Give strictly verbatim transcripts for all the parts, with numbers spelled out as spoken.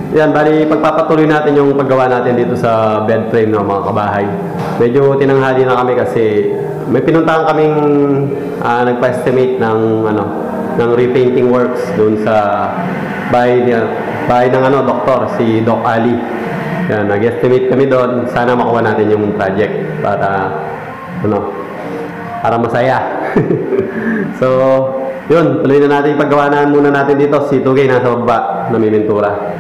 Yan, bali pagpapatuloy natin yung paggawa natin dito sa bed frame ng mga kabahay. Medyo tinanghali na kami kasi may pinuntahan kaming uh, nagpa-estimate ng ano ng repainting works doon sa bahay niya, bahay ng ano doktor si Doc Ali. Yan, nag-estimate kami doon. Sana makuha natin yung project para ano para masaya. So, yun, tuloy na natin yung paggawa na muna natin dito. Si Tugay nasa baba, namimintura.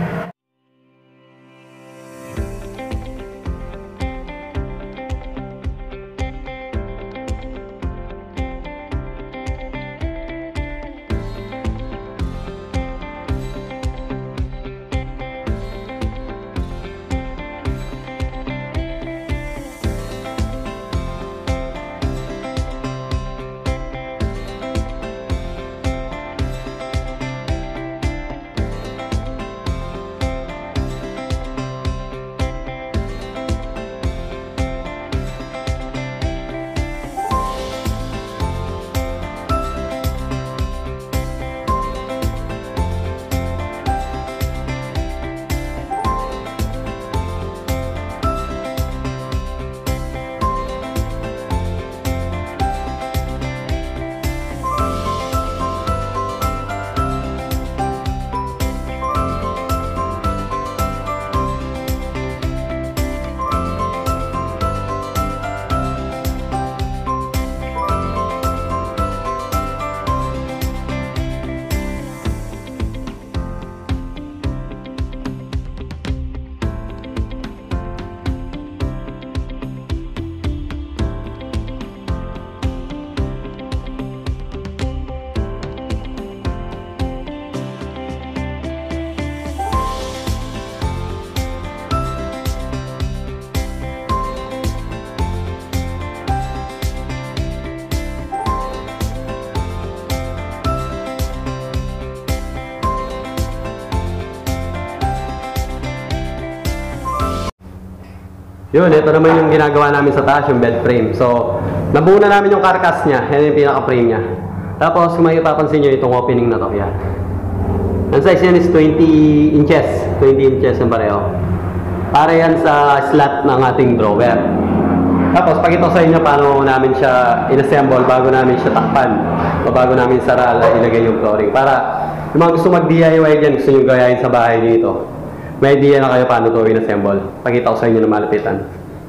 Yun, ito naman yung ginagawa namin sa taas, yung bed frame. So, nabuo na namin yung carcass niya. Yan yung pinaka-frame niya. Tapos, kung may ipapansin nyo, itong opening na to. Yan. Ang size yan is twenty inches. twenty inches yung pareho. Para yan sa slot ng ating drawer. Tapos, pakita ko sa inyo paano namin siya inassemble bago namin siya takpan. O bago namin saral at ilagay yung flooring. Para, yung mga gusto mag-D I Y dyan, gusto nyo gayahin sa bahay dito. May idea na kayo paano ito in-assemble. Pakita ko sa inyo na malapitan.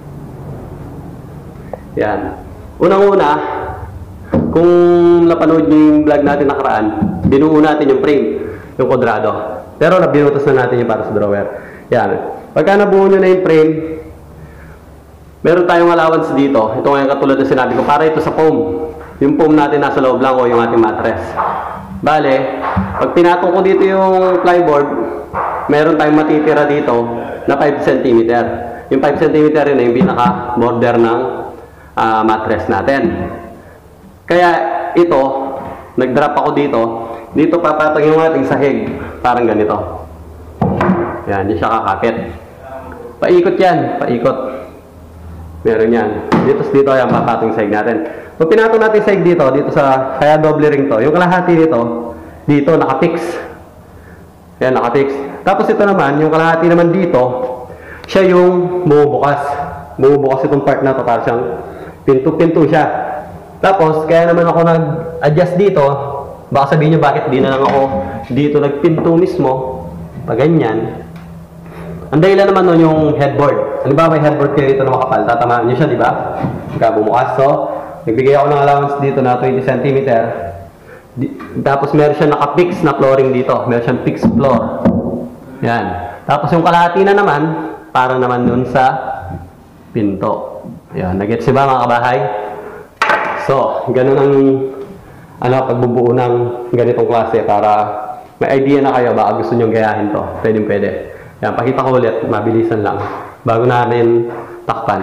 Yan. Unang-una, kung napanood nyo yung vlog natin nakaraan, binuo natin yung frame, yung kwadrado. Pero nabinutos na natin yung para sa drawer. Yan. Pagka nabuo nyo na yung frame, meron tayong allowance dito. Ito nga yung katulad na sinabi ko, para ito sa foam. Yung foam natin nasa loob lang o yung ating mattress. Bale, pag pinatong ko dito yung plyboard, meron tayong matitira dito na five centimeter. Yung five centimeter yun ay yung pinaka-border ng uh, mattress natin. Kaya ito, nag-drop ako dito. Dito papatong yung ating sahig. Parang ganito. Yan, hindi siya kakapit. Paikot yan, paikot. Meron yan. Dito, dito yan papatong yung sahig natin. Kung pinatong natin yung sahig dito, dito sa, kaya double ring to. Yung kalahati dito, dito nakapix. Yan, nakapix. Tapos ito naman, yung kalahati naman dito, siya yung bumubukas. Bumubukas itong part na to para siyang pinto-pinto siya. Tapos, kaya naman ako nag-adjust dito. Baka sabihin nyo, bakit di na lang ako dito nagpinto mismo. Pag ganyan. Ang dahilan naman nun yung headboard. Ano ba may headboard kayo dito na makapal? Tatamaan nyo siya, di ba? Pagka bumukas. So, nagbigay ako ng allowance dito na twenty centimeter. Di, tapos meron siya naka-fix na flooring dito. Meron siyang fixed floor. Yan. Tapos yung kalahati na naman, para naman dun sa pinto. Yan. Nag-gets ba mga kabahay? So, ganun ang ano, pagbubuo ng ganitong klase para may idea na kayo baka gusto nyo gayahin to. Pwede pwede. Yan. Pakita ko ulit. Mabilisan lang. Bago namin takpan.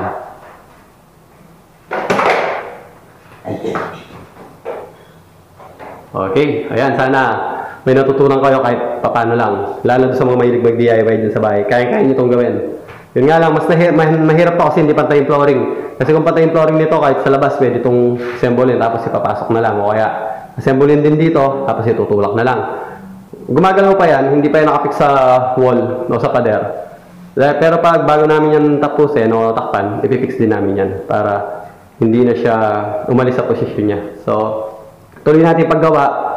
Okay. Ayan. Sana may natutunan kayo kahit papano lang. Lalo sa mga mahilig mag-D I Y dyan sa bahay. Kaya-kaya nyo itong gawin. Yun nga lang, mas nahir mah mahirap pa kasi hindi pantay yung flooring. Kasi kung pantay yung flooring nito, kahit sa labas, pwede itong assemblein, tapos ipapasok na lang. O kaya, assemblein din dito, tapos itutulak na lang. gumagalaw pa yan, hindi pa yan nakapik sa wall o sa pader. Pero pag bago namin yan tapusin o takpan, ipipix din namin yan para hindi na siya umalis sa posisyon niya. So, tuloy natin paggawa.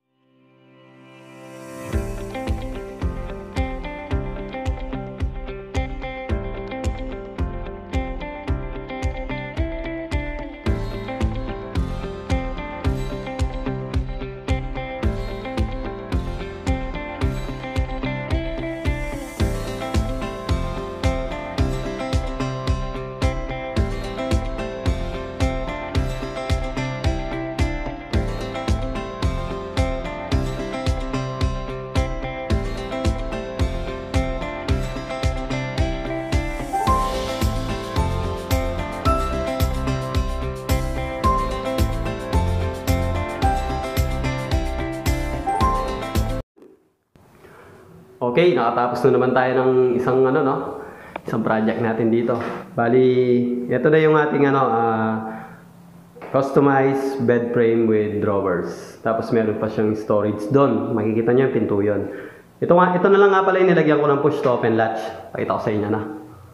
Okay, nakatapos na naman tayo ng isang ano no, isang project natin dito. Bali, ito na yung ating ano, uh, customized bed frame with drawers. Tapos meron pa siyang storage doon. Makikita niyo yung pinto yun. Ito nga, ito na lang nga pala yung nilagyan ko ng push to open latch. Pakita ko sa inyo na.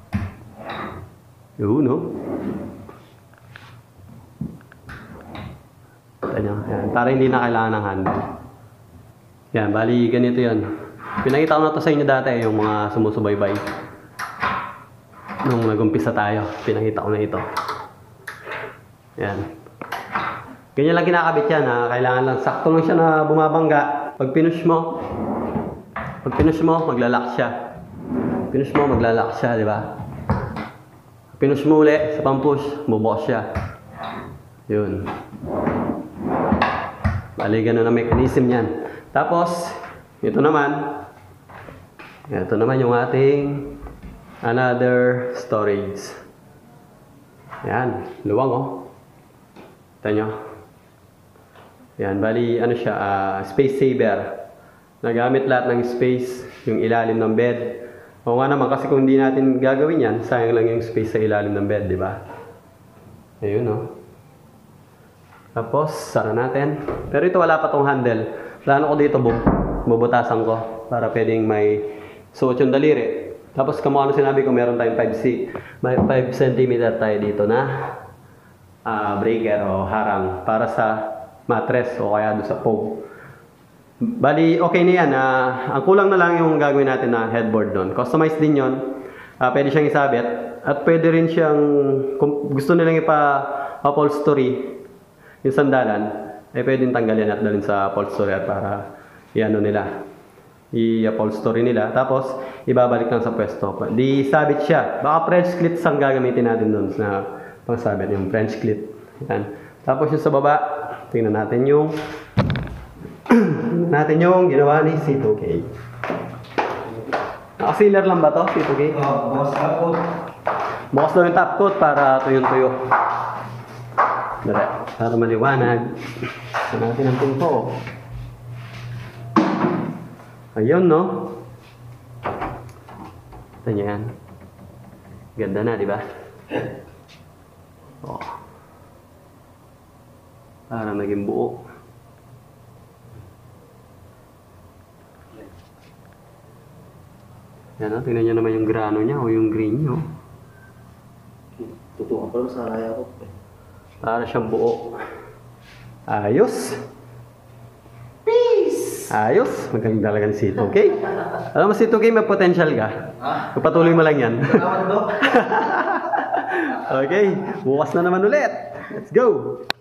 Yun, no? Kita nyo, yan. Para hindi na kailangan ng handle. Yan, bali ganito yan. Pinakita ko na to sa inyo dati, yung mga sumusubaybay. Nung nag-umpisa tayo, pinakita ko na ito. Yan. Ganyan lang kinakabit yan, ha? Kailangan lang, sakto lang siya na bumabangga. Pag pinush mo, pag pinush mo, maglalak siya. Pinush mo, maglalak siya, di ba? Pinush mo ulit, sa pang-push, bubukas siya. Yun. Bali, ganun ang mechanism yan. Tapos, ito naman, ito naman yung ating another storage. Yan, luwang oh. Ito nyo. Yan, bali ano siya, uh, space saver. Nagamit lahat ng space, yung ilalim ng bed. O nga naman, kasi kung hindi natin gagawin yan, sayang lang yung space sa ilalim ng bed, di ba? Ayun oh. Tapos, sara natin. Pero ito wala pa tong handle. Plano ko dito, bub bubutasan ko para pwedeng may suot yung daliri. Tapos kung ano sinabi ko, meron tayong five centimeter tayo dito na uh, breaker o harang para sa mattress o kaya doon sa foam. Bali, okay na yan. Uh, ang kulang na lang yung gagawin natin na headboard doon. Customized din yun. Uh, pwede siyang isabit. At pwede rin siyang, kung gusto nilang ipa-upholstery yung sandalan, eh pwedeng tanggalin at dalhin sa upholstery para i-ano nila, i-upholstery nila. Tapos, ibabalik lang sa pwesto. Di sabit siya. Baka French clips ang gagamitin natin doon na pangsabit, yung French clip. Yan. Tapos yung sa baba, tingnan natin yung tingnan natin yung ginawa ni C two K. Naka-sealer lang ba to, C two K? Oo, oh, bukas top coat. Bukas daw yung top coat para tuyong-tuyo. Dali, para maliwanag. Ito natin ang pinto. Ayun, no? Ito nyo yan. Ganda na, di ba? Oh. Para maging buo. Yan, no? Tingnan nyo naman yung grano niya o yung green nyo. Tutukan pa lang sa raya ko. Para siyang buo. Ayos! Ayos, magaling talaga ni C two K. Alam mo, C two K, may potential ka. Patuloy mo lang yan. Okay, bukas na naman ulit. Let's go!